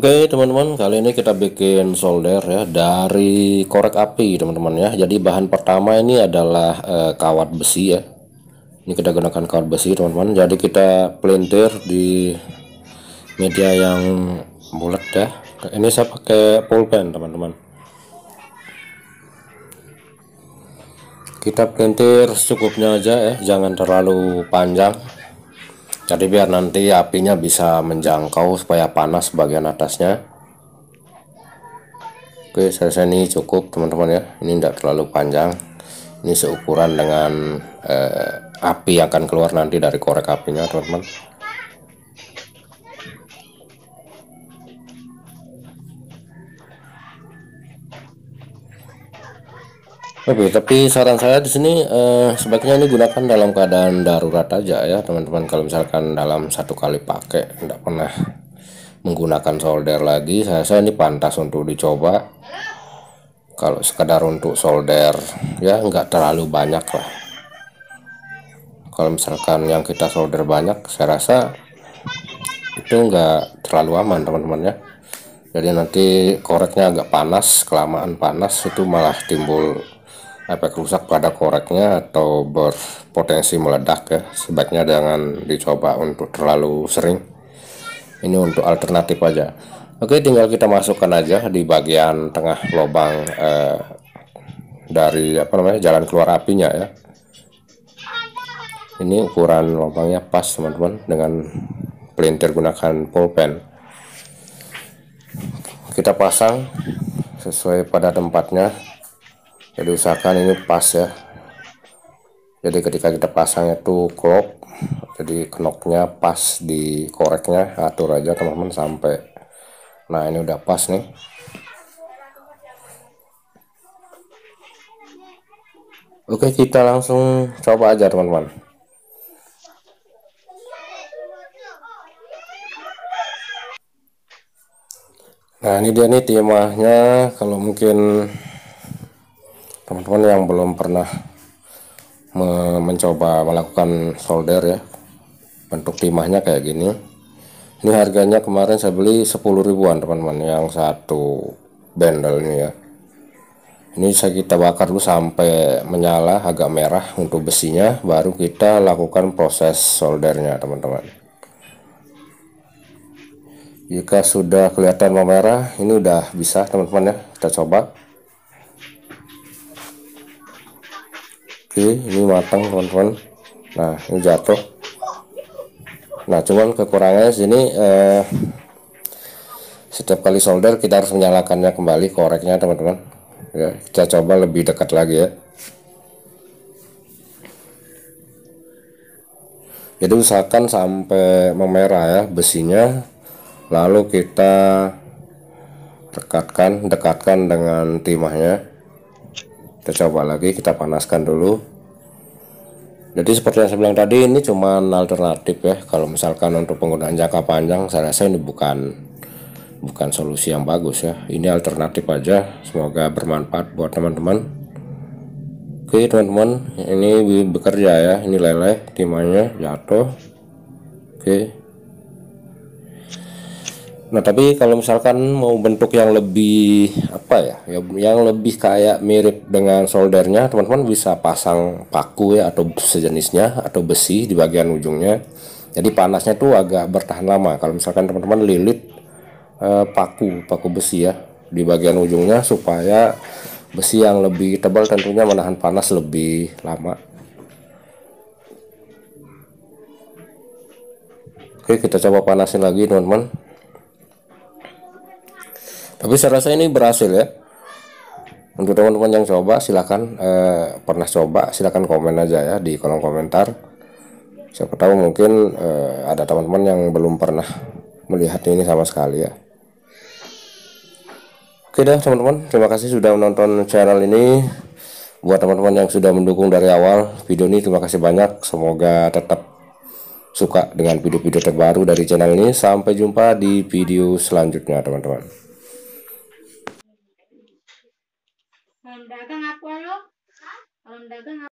Oke teman-teman, kali ini kita bikin solder ya dari korek api teman-teman ya. Jadi bahan pertama ini adalah kawat besi ya. Ini kita gunakan kawat besi teman-teman. Jadi kita pelintir di media yang bulat ya. Ini saya pakai pulpen teman-teman. Kita pelintir secukupnya aja ya, jangan terlalu panjang. Jadi biar nanti apinya bisa menjangkau supaya panas bagian atasnya. Oke, saya ini cukup teman-teman ya. Ini tidak terlalu panjang. Ini seukuran dengan api yang akan keluar nanti dari korek apinya teman-teman. Oke, tapi saran saya di sini sebaiknya ini gunakan dalam keadaan darurat aja ya teman-teman. Kalau misalkan dalam satu kali pakai tidak pernah menggunakan solder lagi, saya ini pantas untuk dicoba. Kalau sekedar untuk solder ya nggak terlalu banyak lah. Kalau misalkan yang kita solder banyak, saya rasa itu nggak terlalu aman teman-teman ya. Jadi nanti koreknya agak panas, kelamaan panas itu malah timbul efek rusak pada koreknya atau berpotensi meledak ya. Sebaiknya jangan dicoba untuk terlalu sering. Ini untuk alternatif aja. Oke, tinggal kita masukkan aja di bagian tengah lubang dari jalan keluar apinya ya. Ini ukuran lubangnya pas teman-teman, dengan pelintir gunakan pulpen. Kita pasang sesuai pada tempatnya. Jadi usahakan ini pas ya. Jadi ketika kita pasang itu klop, jadi knopnya pas di koreknya, atur aja teman-teman sampai. Nah ini udah pas nih. Oke, kita langsung coba aja teman-teman. Nah ini dia nih timahnya. Kalau mungkin teman-teman yang belum pernah mencoba melakukan solder ya, bentuk timahnya kayak gini. Ini harganya kemarin saya beli 10 ribuan teman-teman, yang satu bendel ini ya. Ini kita bakar dulu sampai menyala agak merah untuk besinya, baru kita lakukan proses soldernya teman-teman. Jika sudah kelihatan memerah, ini udah bisa teman-teman ya, kita coba. Oke, ini matang teman-teman. Nah ini jatuh. Nah cuman kekurangannya sini setiap kali solder kita harus menyalakannya kembali koreknya teman-teman ya. Kita coba lebih dekat lagi ya. Jadi usahakan sampai memerah ya besinya, lalu kita dekatkan dengan timahnya. Kita coba lagi, kita panaskan dulu. Jadi seperti yang saya bilang tadi, ini cuma alternatif ya. Kalau misalkan untuk penggunaan jangka panjang, saya rasa ini bukan solusi yang bagus ya. Ini alternatif aja. Semoga bermanfaat buat teman-teman. Oke teman-teman, ini bekerja ya. Ini leleh, timahnya jatuh. Oke. Nah tapi kalau misalkan mau bentuk yang lebih yang lebih kayak mirip dengan soldernya, teman-teman bisa pasang paku ya, atau sejenisnya, atau besi di bagian ujungnya. Jadi panasnya tuh agak bertahan lama. Kalau misalkan teman-teman lilit paku besi ya di bagian ujungnya, supaya besi yang lebih tebal tentunya menahan panas lebih lama. Oke, kita coba panasin lagi teman-teman. Tapi saya rasa ini berhasil ya. Untuk teman-teman yang coba, silahkan pernah coba, silahkan komen aja ya di kolom komentar. Siapa tahu mungkin ada teman-teman yang belum pernah melihat ini sama sekali ya. Oke dah teman-teman, terima kasih sudah menonton channel ini. Buat teman-teman yang sudah mendukung dari awal video ini, terima kasih banyak. Semoga tetap suka dengan video-video terbaru dari channel ini. Sampai jumpa di video selanjutnya teman-teman. Dagang apa lo? Dagang